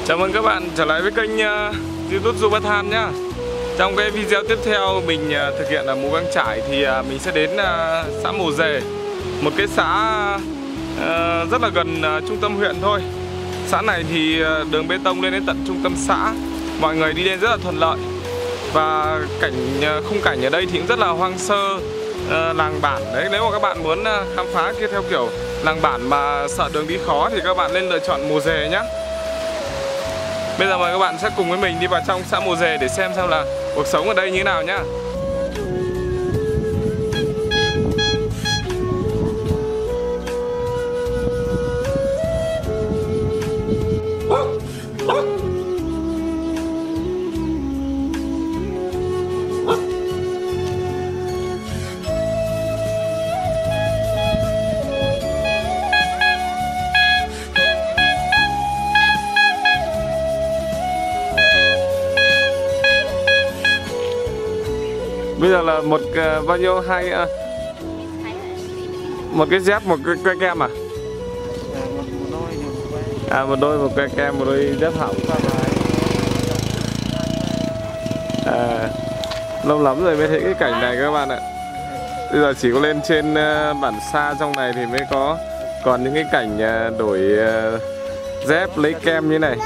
Chào mừng các bạn trở lại với kênh YouTube Jonathan nhá. Trong cái video tiếp theo mình thực hiện ở Mù Căng Chải thì mình sẽ đến xã Mồ Dề, một cái xã rất là gần trung tâm huyện thôi. Xã này thì đường bê tông lên đến tận trung tâm xã, mọi người đi lên rất là thuận lợi. Và khung cảnh ở đây thì cũng rất là hoang sơ, làng bản đấy. Nếu mà các bạn muốn khám phá kia theo kiểu làng bản mà sợ đường đi khó thì các bạn nên lựa chọn Mồ Dề nhé. Bây giờ mời các bạn sẽ cùng với mình đi vào trong xã Mồ Dề để xem là cuộc sống ở đây như thế nào nhá. Bây giờ là một bao nhiêu một cái dép, một cái que kem à? Một đôi, một que kem, một đôi dép hỏng. Lâu lắm rồi mới thấy cái cảnh này các bạn ạ. Bây giờ chỉ có lên trên bản xa trong này thì mới có còn những cái cảnh đổi dép lấy kem như này.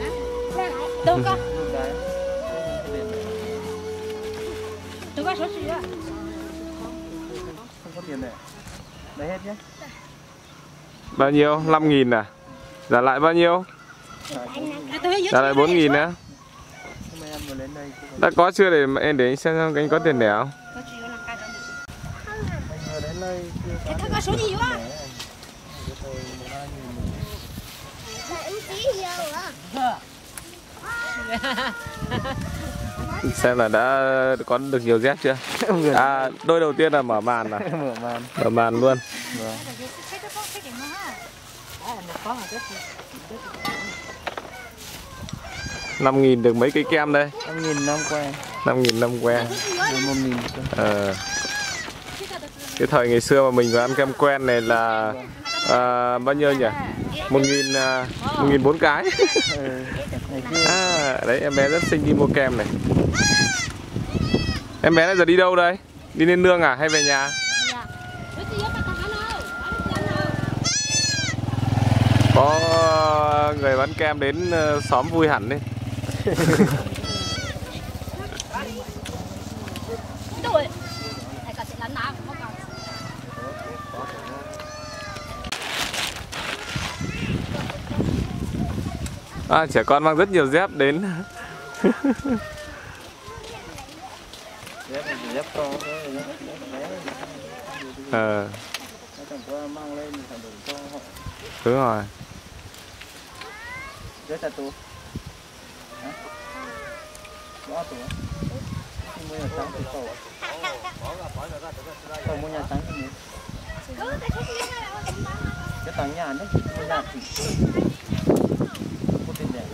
Đấy hết nhé. Bao nhiêu? 5.000 à? Trả lại bao nhiêu? Trả lại 4.000 nữa. Đã có chưa để em để anh xem anh có tiền đẻ không? Xem là đã có được nhiều dép chưa? Đôi đầu tiên là mở màn à? Mở màn luôn. 5.000 được mấy cây kem đây? 5.000 5 que. 5.000 5 que. 1.000. Cái thời ngày xưa mà mình vừa ăn kem quen này là bao nhiêu nhỉ? 1.000 4 cái. Đấy em bé rất xinh đi mua kem này. Em bé này giờ đi đâu đây? Đi lên nương à hay về nhà? Có người bán kem đến xóm vui hẳn đi. Trẻ con mang rất nhiều dép đến. Dép to mang lên phải đủ cho họ. Đúng rồi. Dép là tủ. Bỏ tủ. Mua nhà trắng thì cầu. Cầu mua nhà trắng thì mua. Cái tầng nhà đấy, mua nhà thì có tiền đẻ.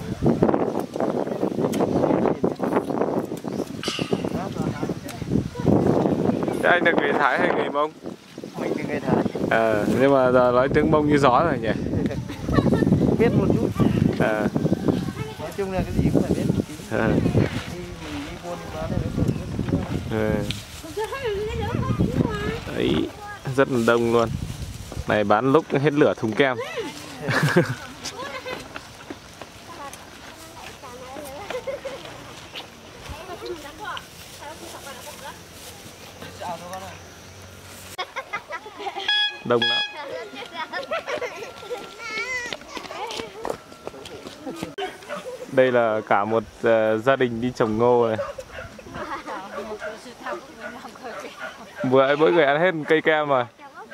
Thế anh là người Thái hay người Mông? Mình thì người Thái. Nhưng mà giờ nói tiếng Mông như gió rồi nhỉ? Biết một chút. Nói chung là cái gì cũng phải biết một tí. Mình đi buôn bán này đấy, rất là đông luôn. Này bán lúc hết lửa thùng kem. Đông lắm. Đây là cả một gia đình đi trồng ngô này. Mỗi người ăn hết một cây kem rồi.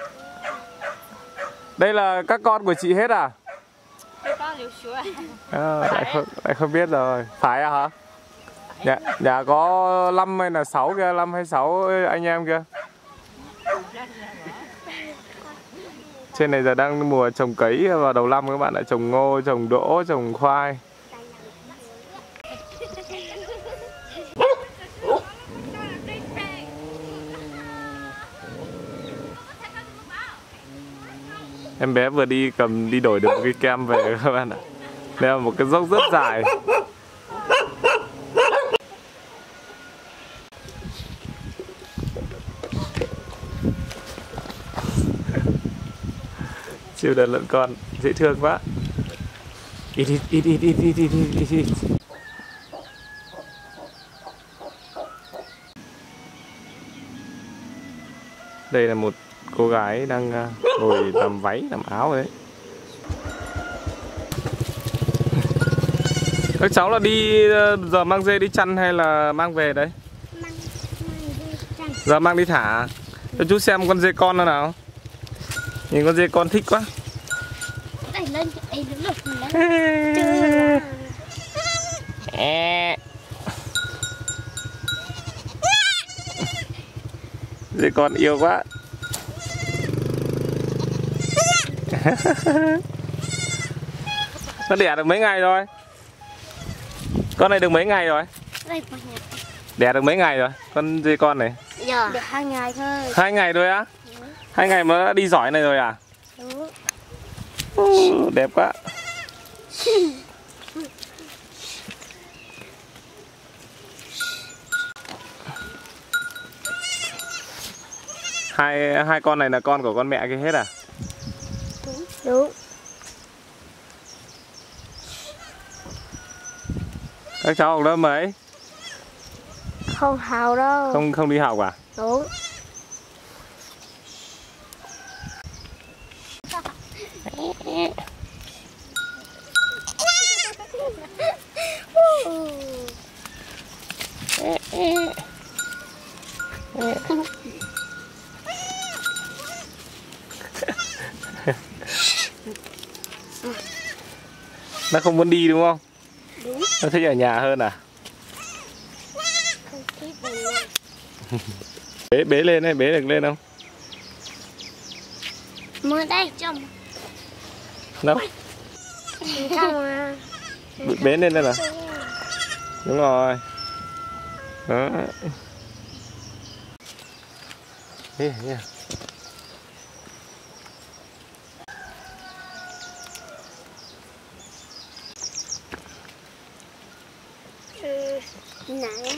Đây là các con của chị hết à? Lại không biết rồi. Phải à hả? Nhà có 5 hay là 6 kia, 5 hay 6 anh em kia. Trên này giờ đang mùa trồng cấy, vào đầu năm các bạn lại trồng ngô, trồng đỗ, trồng khoai. Em bé vừa đi đi đổi được một cái kem về các bạn ạ. Đây là một cái dốc rất dài. Siêu đàn lợn con dễ thương quá. Ít. Đây là một cô gái đang ngồi làm váy, làm áo đấy. Các cháu là đi giờ mang dê đi chăn hay là mang về đấy? Giờ mang đi thả. Cho chú xem con dê con nó nào. Nhìn con dê con thích quá. Dê con yêu quá. Nó đẻ được mấy ngày rồi? Con này được mấy ngày rồi? Đẻ được mấy ngày rồi? Con dê con này? Dạ. Được 2 ngày thôi. 2 ngày thôi á? 2 ngày mà đã đi giỏi này rồi à? Đúng. Đẹp quá. Hai con này là con của con mẹ kia hết à? Đúng. Các cháu học lớp mấy? Không hào đâu. Không đi học à? Đúng. Nó không muốn đi đúng không? Đúng. Nó thích ở nhà hơn à? Không thích ở nhà. Bế lên hay bế được lên không? Mới đây trong. Đâu? Trong à. Bế lên đây là. Đúng rồi. Đó. Yeah. Nãy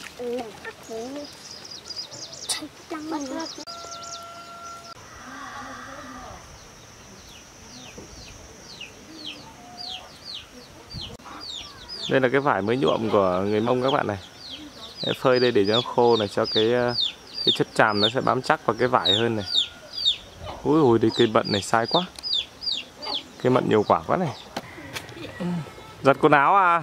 đây là cái vải mới nhuộm của người Mông các bạn này. Phơi đây để cho nó khô này, cho cái chất tràm nó sẽ bám chắc vào cái vải hơn này. Ui đây cây mận này sai quá. Cây mận nhiều quả quá này. Giật quần áo à?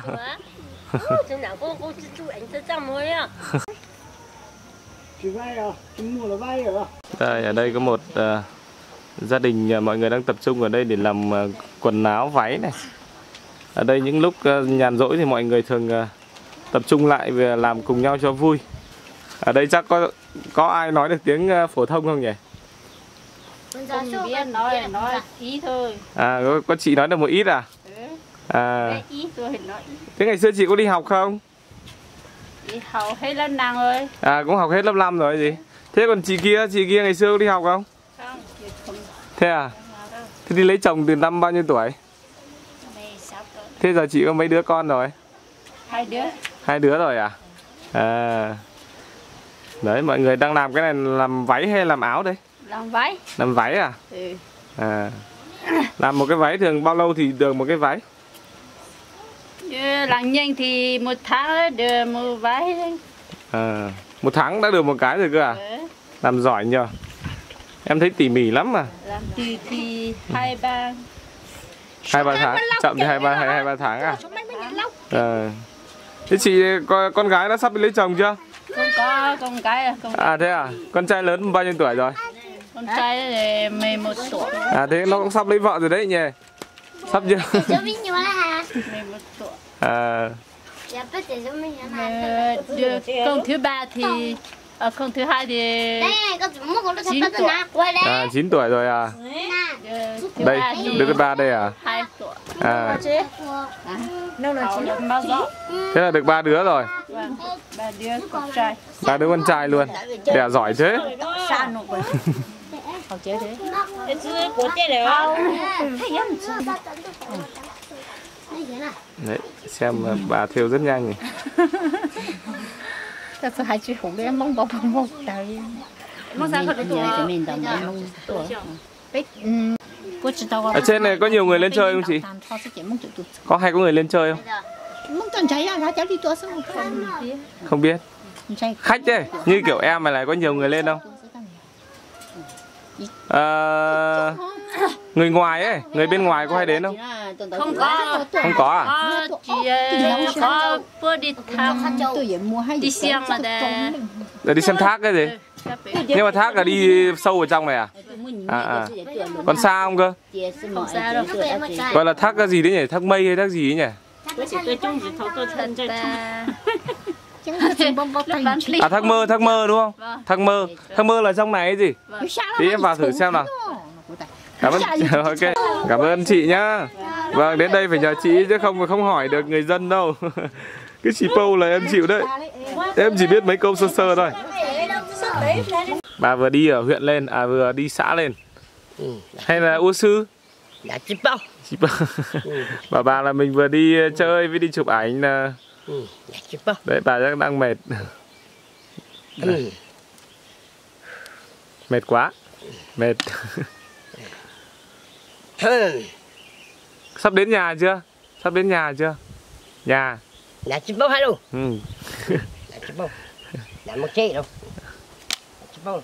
Đây, ở đây có một gia đình mọi người đang tập trung ở đây để làm quần áo váy này. Ở đây những lúc nhàn rỗi thì mọi người thường tập trung lại và làm cùng nhau cho vui. Ở đây chắc có ai nói được tiếng phổ thông không nhỉ? Không biết, nói ý thôi. À, có chị nói được một ít à? À. Ý thôi, nói ý. Thế ngày xưa chị có đi học không? Đi học hết lớp 5 rồi. À, cũng học hết lớp 5 rồi gì? Thế còn chị kia ngày xưa có đi học không? Không, chị không. Thế à? Thế đi lấy chồng từ năm bao nhiêu tuổi? Thế giờ chị có mấy đứa con rồi? 2 đứa. 2 đứa rồi à? À. Đấy, mọi người đang làm cái này làm váy hay làm áo đây? Làm váy. Làm váy à? Ừ. À. Làm một cái váy thường bao lâu thì được một cái váy? Làm nhanh thì 1 tháng được một váy đấy. À, 1 tháng đã được một cái rồi cơ à? Ừ. Làm giỏi nhờ. Em thấy tỉ mỉ lắm mà. Làm từ thì 2-3 tháng, chậm thì 2-3 tháng à? Thế chị con gái đã sắp đi lấy chồng chưa? Không có con cái à? À thế à? Con trai lớn bao nhiêu tuổi rồi? Con trai thì 11 tuổi. À thế nó cũng sắp lấy vợ rồi đấy nhỉ? Sắp chưa? 11 tuổi. À. Được con thứ 3 thì con thứ 2 thì 9 tuổi. À 9 tuổi rồi à? Đây, đứa thứ 3 đây à? 2 tuổi. À. Thế là được 3 đứa rồi. Vâng, 3 đứa con trai. 3 đứa con trai luôn. Đẻ giỏi thế. Học chế thế. Đấy, xem bà thêu rất nhanh nhỉ. Ta sẽ hai chữ hùng em mong bọc mong trời. Mong sao không được cho mình đồng mong tuổi. Ở trên này có nhiều người lên chơi không chị? Có hay có người lên chơi không? Không biết. Khách đấy, như kiểu em mà lại có nhiều người lên không? Người ngoài ấy, người bên ngoài có hay đến không? Không có. Không có à? Chỉ có bữa đi thăm đi xem mà để. Để đi xem thác cái gì? Nhưng mà thác là đi sâu ở trong này à? Còn xa không cơ? Không xa đâu. Gọi là thác cái gì đấy nhỉ? Thác mây hay thác gì ấy nhỉ? À thác mơ đúng không? Thác mơ là trong này ấy gì? Tí em vào thử xem nào. Cảm ơn. Ok. Cảm ơn chị nhá. Vâng, đến đây phải nhờ chị chứ không hỏi được người dân đâu. Cái chỉ pâu là em chịu đấy. Em chỉ biết mấy câu sơ sơ thôi. Bà vừa đi ở huyện lên, à vừa đi xã lên. Hay là Ô Sư? Dạ chị bao. Chị bao. Bảo bà là mình vừa đi chơi với đi chụp ảnh là. Đấy bà chắc đang mệt. Mệt quá. Mệt. Sắp đến nhà chưa? Sắp đến nhà chưa? Nhà. Dạ chị bao hay đâu? Dạ chị bao. Dạ một chế đâu. Chị bao.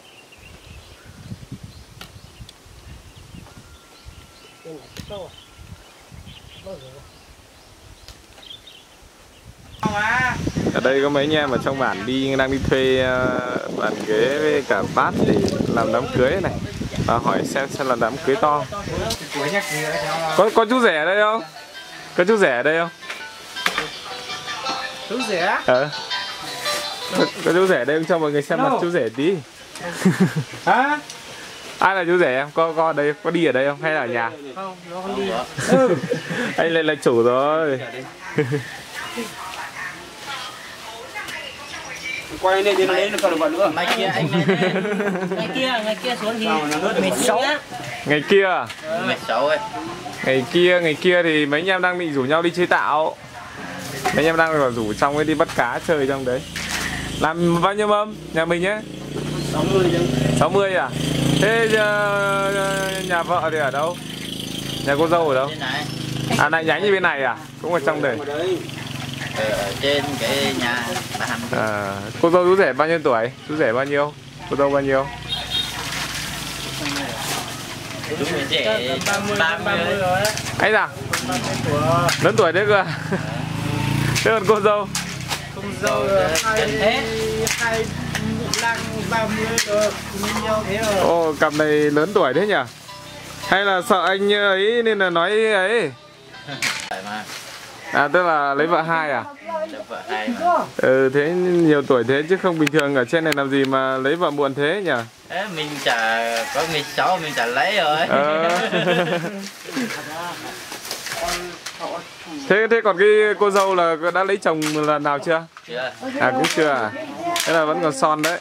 Ở đây có mấy anh em ở trong bản đang đi thuê bàn ghế với cả bát để làm đám cưới này. Và hỏi xem là đám cưới to. Có chú rể ở đây không? Có chú rể ở đây không? Chú rể? Có chú rể ở đây không? Cho mọi người xem mặt chú rể tí. Hả? Ai là chú rể em? Có ở đây, có đi ở đây không? Hay là ở nhà? Không, nó không đi. Anh lên là chủ rồi. Quay lên đi nó lấy nó còn được nữa. Ngày kia anh ngày kia xuống thì mệt xấu. Ngày kia à? Mệt xấu ấy. Ngày kia thì mấy anh em đang định rủ nhau đi chơi tạo. Mấy anh em đang rủ trong ấy đi bắt cá chơi trong đấy. Làm bao nhiêu mâm? Nhà mình nhé? 60 chứ. 60 à? Thế nhà vợ thì ở đâu? Nhà cô dâu ở đâu? À này nhánh như bên này à? Cũng ở trong đấy. Ở trên cái nhà bà Hằng. À, cô dâu chú rể bao nhiêu tuổi? Chú rể bao nhiêu? Cô dâu bao nhiêu? Chú rể 30 rồi. Ấy à? Lớn tuổi đấy cơ à? Thế còn cô dâu? Cô dâu hai 30 rồi, nhiều thế rồi. Ồ, cặp này lớn tuổi thế nhỉ? Hay là sợ anh ấy nên là nói ấy? À, tức là lấy vợ hai à? Vợ hai mà. Ừ, thế nhiều tuổi thế chứ không bình thường ở trên này làm gì mà lấy vợ muộn thế nhỉ? Thế mình chả có 16 mình chả lấy rồi. Thế còn cái cô dâu là đã lấy chồng lần nào chưa? Chưa. À cũng chưa à? Thế là vẫn còn son đấy.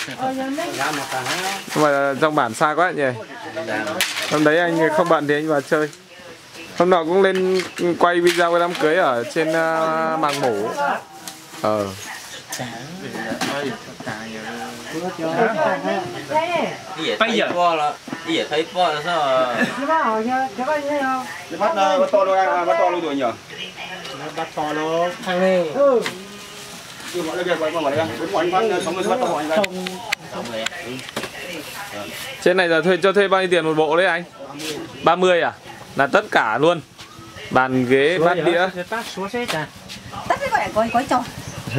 Nhưng mà trong bản xa quá nhỉ? Hôm đấy anh không bận thì anh vào chơi. Hôm nọ cũng lên quay video cái đám cưới ở trên Màng Mủ. Bây giờ thấy po là sao? Bắt to luôn anh, bắt to luôn rồi nhỉ? Bắt to luôn. Thằng này. Cứ mọi người quay mọi người anh bắt 60 bắt to mọi người. Trên này giờ cho thuê bao nhiêu tiền một bộ đấy anh? 30 à? Là tất cả luôn. Bàn ghế, bát đĩa. Tất cái gọi là gói chồng.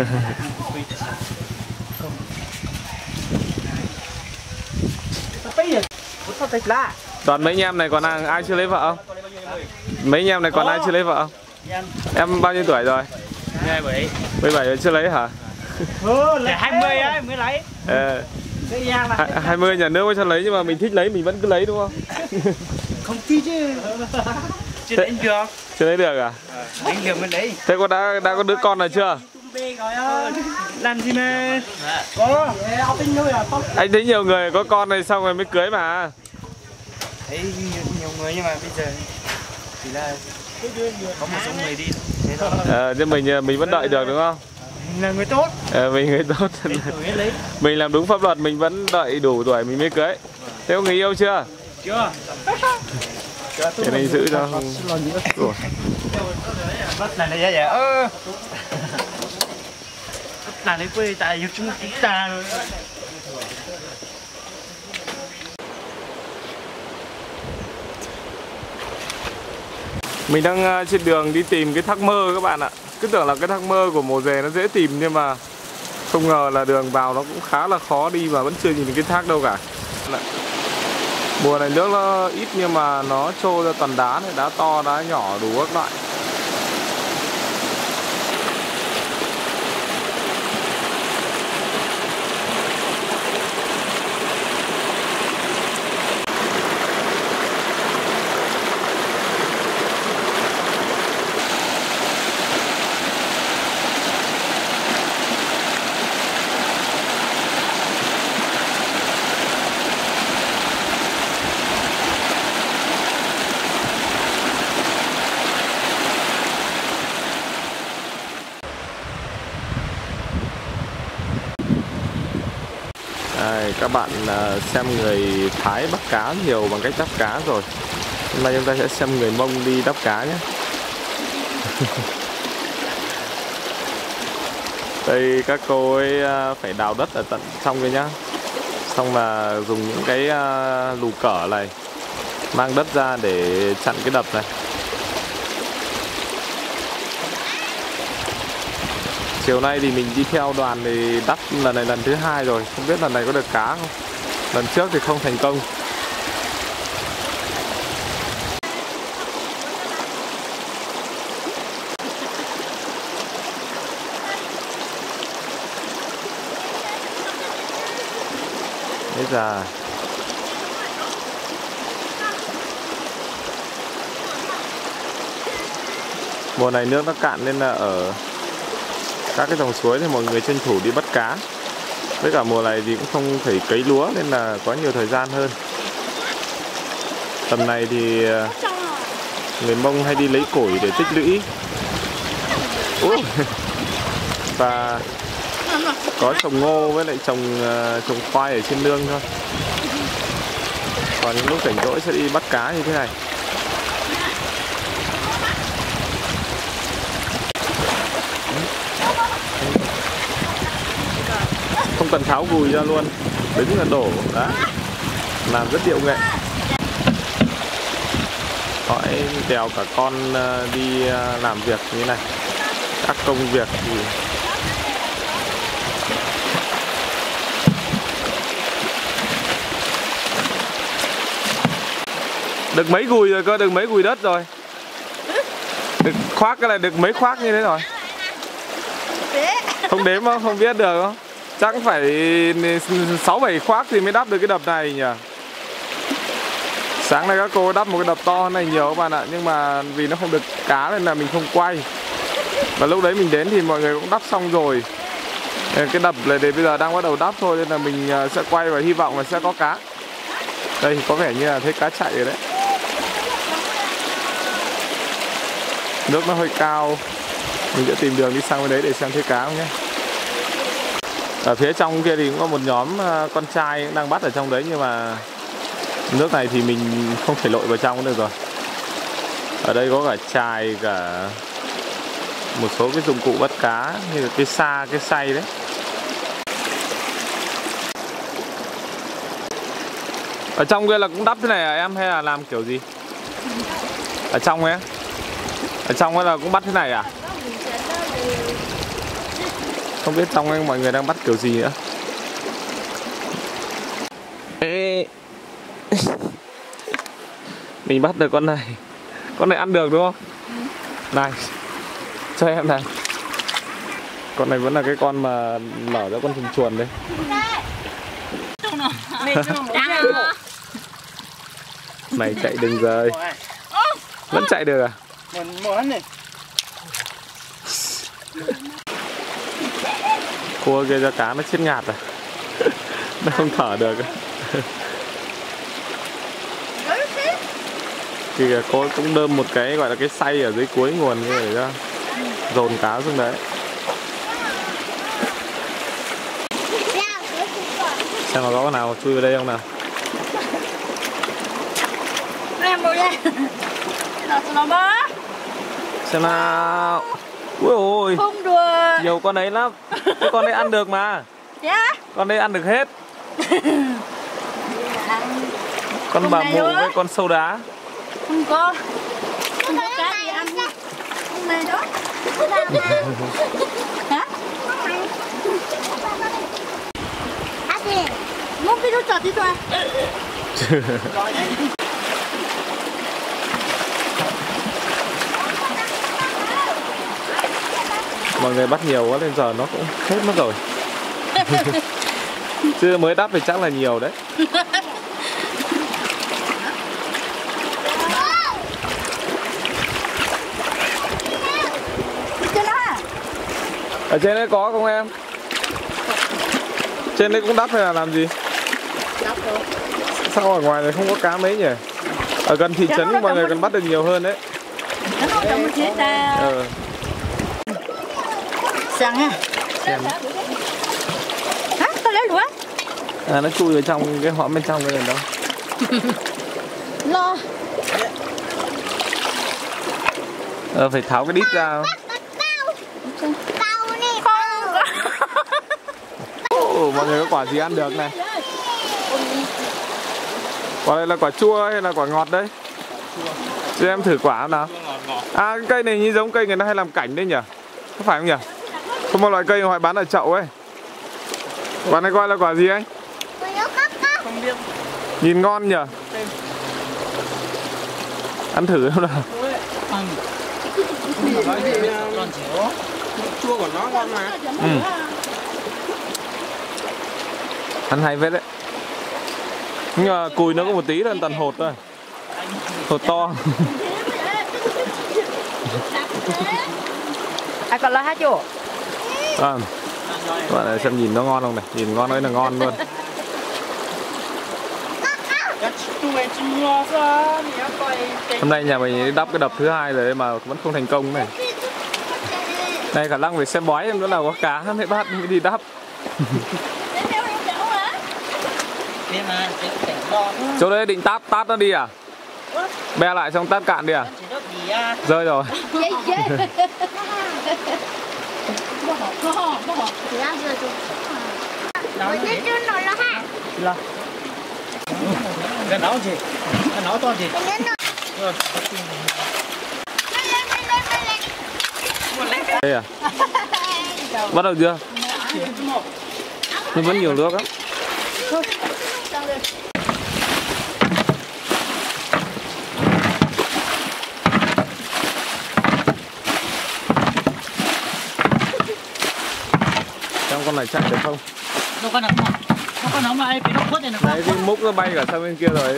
Toàn mấy anh em này còn ai chưa lấy vợ không? Mấy anh em này còn ai chưa lấy vợ không? Em bao nhiêu tuổi rồi? 17. 17 rồi chưa lấy hả? Là 20 ấy mới lấy. 20 nhà nước mới cho lấy nhưng mà mình thích lấy mình vẫn cứ lấy đúng không? Không thích chứ. Chưa đánh được. Chưa lấy được à? Đánh được mới lấy. Thế đã có đứa con rồi chưa? Làm gì mà có. Anh thấy nhiều người có con này xong rồi mới cưới mà. Thấy nhiều người nhưng mà bây giờ chỉ là Có một số người đi. Nhưng mình vẫn đợi được đúng không? Là người tốt. Mình người tốt. Mình làm đúng pháp luật, mình vẫn đợi đủ tuổi mình mới cưới. Thế có người yêu chưa? Chưa. Cái này giữ cho. Này này dạ dạ. Này lấy quê tại chúng ta. Mình đang trên đường đi tìm cái thác mơ các bạn ạ. Cứ tưởng là cái thác mơ của Mồ Dề nó dễ tìm, nhưng mà không ngờ là đường vào nó cũng khá là khó đi và vẫn chưa nhìn thấy cái thác đâu cả. Mùa này nước nó ít nhưng mà nó trô ra toàn đá này, đá to, đá nhỏ đủ các loại. Đây, các bạn xem người Thái bắt cá nhiều bằng cách đắp cá rồi. Hôm nay chúng ta sẽ xem người Mông đi đắp cá nhé. Đây các cô ấy phải đào đất ở tận trong đây nhá. Xong là dùng những cái lù cở này mang đất ra để chặn cái đập này. Chiều nay thì mình đi theo đoàn thì đắp lần này lần thứ 2 rồi, không biết lần này có được cá không. Lần trước thì không thành công. Bây giờ mùa này nước nó cạn nên là ở các cái dòng suối thì mọi người tranh thủ đi bắt cá. Với cả mùa này thì cũng không phải cấy lúa nên là có nhiều thời gian hơn. Tầm này thì người Mông hay đi lấy củi để tích lũy. Và có trồng ngô với lại trồng khoai ở trên nương thôi. Còn những lúc rảnh rỗi sẽ đi bắt cá như thế này. Không cần tháo gùi ra luôn, đứng là đổ đã, làm rất điệu nghệ. Họ đèo cả con đi làm việc như thế này. Các công việc thì được mấy gùi rồi cơ, được mấy gùi đất rồi. Được khoác cái này được mấy khoác như thế rồi. Không đếm không? Không biết được không? Chắc phải 6-7 khoác thì mới đắp được cái đập này nhỉ. Sáng nay các cô đắp một cái đập to hơn này nhiều các bạn ạ. Nhưng mà vì nó không được cá nên là mình không quay. Và lúc đấy mình đến thì mọi người cũng đắp xong rồi. Cái đập này để bây giờ đang bắt đầu đắp thôi, nên là mình sẽ quay và hy vọng là sẽ có cá. Đây thì có vẻ như là thấy cá chạy rồi đấy. Nước nó hơi cao. Mình sẽ tìm đường đi sang bên đấy để xem thấy cá không nhé. Ở phía trong kia thì cũng có một nhóm con trai đang bắt ở trong đấy, nhưng mà nước này thì mình không thể lội vào trong được rồi. Ở đây có cả chài, cả một số cái dụng cụ bắt cá như là cái sa, cái xay đấy. Ở trong kia là cũng đắp thế này à em, hay là làm kiểu gì? Ở trong ấy? Ở trong ấy là cũng bắt thế này à? Không biết trong ấy mọi người đang bắt kiểu gì nữa. Ê. Mình bắt được con này. Con này ăn được đúng không? Này, cho em này. Con này vẫn là cái con mà nở ra con chuồn chuồn đấy. Mày chạy đừng rời. Vẫn chạy được à? Cua kia cho cá nó chết ngạt à. Nó không thở được. kìa, cô cũng đơm một cái gọi là cái xay ở dưới cuối nguồn như vậy ra, dồn cá xuống đấy. Xem mà có con nào chui vào đây không nào. Em rồi nha. Nó bó. Xem nào. Ui ôi. Không được. Nhiều con đấy lắm. Cái con đấy ăn được mà. Dạ. Con đấy ăn được hết. Con bà mụ với con sâu đá. Không có. Không có cá gì ăn. Hôm nay đó. Hả? Muốn cái đứa trọt đi thôi. Mọi người bắt nhiều quá nên giờ nó cũng hết mất rồi. Chứ mới đắp thì chắc là nhiều đấy. Ở trên đấy có không em? Trên đấy cũng đắp hay là làm gì? Đắp rồi. Sao ở ngoài này không có cá mấy nhỉ? Ở gần thị trấn mọi người còn bắt được nhiều hơn đấy. Nó trong cái chế ta. Sang ha. Hả? Tao lấy lúa. À, nó chui vào trong cái hõm bên trong đây này đâu. Lo. Phải tháo cái đít ra. Mọi người có quả gì ăn được này? Quả này là quả chua hay là quả ngọt đấy? Cho em thử quả nào. À, cái cây này như giống cây người ta hay làm cảnh đấy nhỉ? Có phải không nhỉ? Có một loại cây họ bán ở chậu ấy. Quả này gọi là quả gì anh? Không biết. Nhìn ngon nhỉ? Ăn thử không nào? Chua của nó ngon mà. Ăn hay phết đấy. Nhưng mà cùi nó có một tí thôi, toàn hột thôi. Hột to. À còn là hả chú? À, các bạn xem nhìn nó ngon không này, nhìn ngon đấy là ngon luôn. Hôm nay nhà mình đắp cái đập thứ hai rồi mà vẫn không thành công này. Đây khả năng phải xem bói em nữa là có cá mới bắt mới đi đắp. Chỗ đấy định tát nó đi à? Be lại xong tát cạn đi à? Rơi rồi. Cái nấu gì? Cái nấu to gì? Đây à? Bắt đầu chưa? Nhưng vẫn nhiều nước lắm. Trong con này chạy được không? Nó có nấu mà ai bị nó khuất này nó. Đấy, cái múc nó bay cả sang bên kia rồi.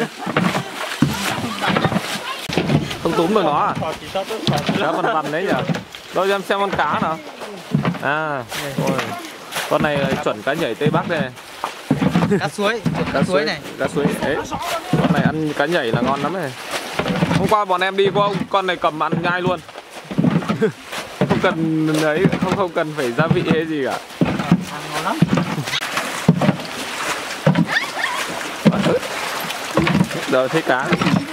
Không túm được nó à? Cá vằn vằn đấy nhỉ? Đâu cho em xem con cá nào. À, ôi. Con này là chuẩn cá nhảy Tây Bắc đây này. Cá suối, cá suối này. Cá suối ấy. Con này ăn cá nhảy là ngon lắm này. Hôm qua bọn em đi qua con này cầm ăn nhai luôn. Không cần ấy, không cần phải gia vị hay gì cả. Ăn ngon lắm. Giờ thấy cá.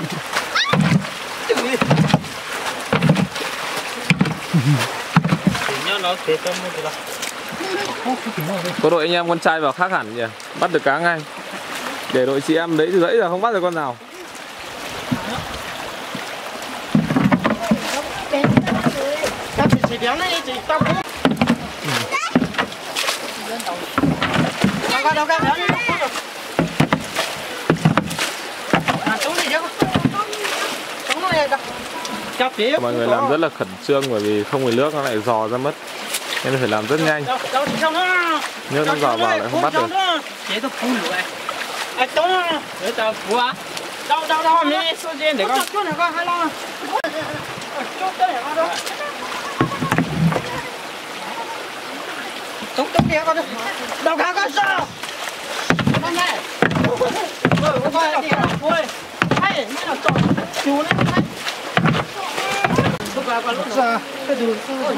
Có đội anh em con trai vào khác hẳn nhỉ, bắt được cá ngay. Để đội chị em đấy từ nãy giờ không bắt được con nào. Chị béo này chị tao cũng. Đâu béo này. À trống gì chứ? Trống này đâu? Mọi người làm rất là khẩn trương bởi vì không có nước nó lại dò ra mất. Nên phải làm rất nhanh. Nước nó dò vào lại không bắt được. Chế tôi phun lửa. À trống à? Để tao phun à? Đâu mình số tiền để con. Chút này con hay lo. Chút đây con đâu. Trống đi con. Đâu cá sao? Con này. Ôi, đi. Ôi. Ê, nó trộn chú đấy. Lúc vào lúc ra cái đường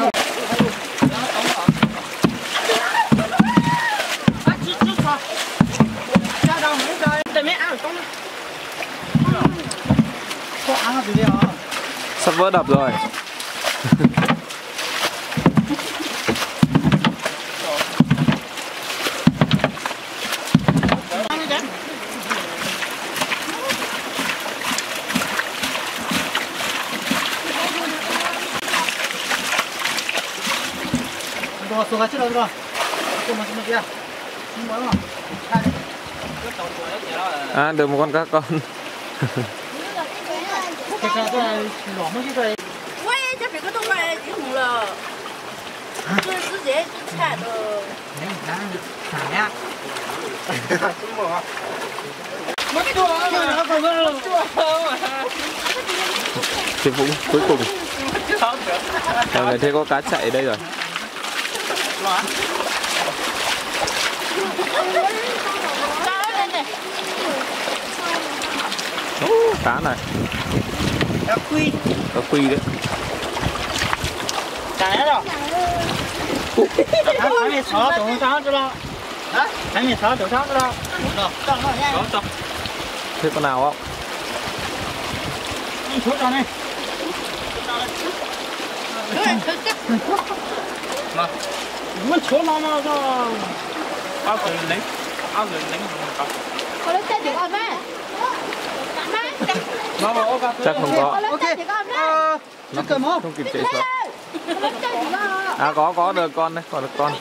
sắp vỡ đập rồi. À, được một con cá con. 喂，这别个东西已经红了，这是直接就菜的。 Cái vũng cuối cùng. Mọi người thấy có cá chạy ở đây rồi. Cá này. Cá quy. Cá quy đấy. Cá đấy rồi. Hãy subscribe cho kênh Ghiền Mì Gõ để không bỏ lỡ Thế con nào không? Chắc không có. Nó không kịp chạy xuống. À có được con đấy, còn được con.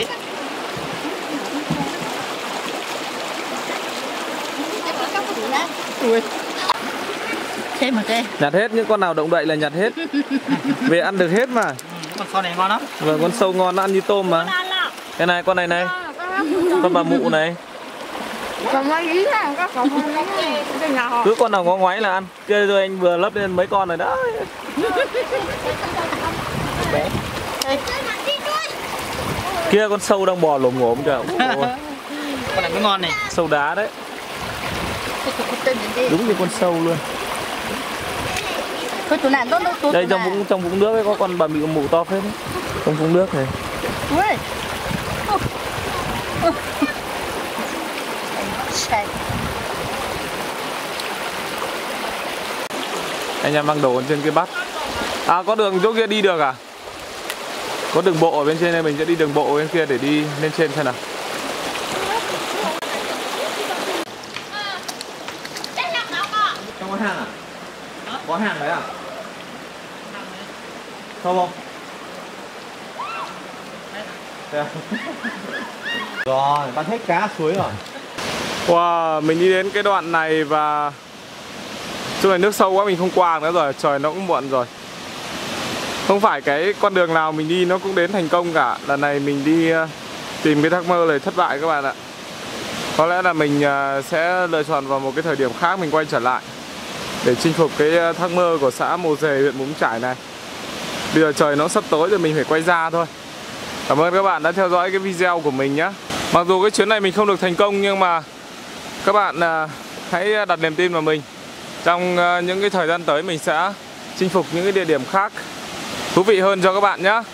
Xem một cái. Nhặt hết, những con nào động đậy là nhặt hết. Về ăn được hết mà. Con sâu này ngon lắm. Vâng, con sâu ngon, nó ăn như tôm mà. Cái này, con này này. Con bà mụ này. Cứ con nào ngó ngoáy là ăn. Kia rồi anh vừa lấp lên mấy con rồi đó. Kia con sâu đang bò lồm ngổm kìa. Con này mới ngon này. Sâu đá đấy. Đúng như con sâu luôn. Đây trong vũng nước ấy có con bà mụ mụ to phết đấy. Trong vũng nước này. Anh em mang đồ trên cái bát. À, có đường chỗ kia đi được à? Có đường bộ ở bên trên này, mình sẽ đi đường bộ bên kia để đi lên trên xem nào. Trong có hàng à? Có hàng đấy à? Không không? Rồi, bắt hết cá suối rồi. Wow, mình đi đến cái đoạn này và chỗ này nước sâu quá mình không qua nữa rồi, trời nó cũng muộn rồi. Không phải cái con đường nào mình đi nó cũng đến thành công cả. Lần này mình đi tìm cái thác mơ này thất bại các bạn ạ. Có lẽ là mình sẽ lựa chọn vào một cái thời điểm khác mình quay trở lại để chinh phục cái thác mơ của xã Mồ Dề, huyện Mù Trải này. Bây giờ trời nó sắp tối rồi mình phải quay ra thôi. Cảm ơn các bạn đã theo dõi cái video của mình nhé. Mặc dù cái chuyến này mình không được thành công nhưng mà các bạn hãy đặt niềm tin vào mình. Trong những cái thời gian tới mình sẽ chinh phục những cái địa điểm khác thú vị hơn cho các bạn nhé.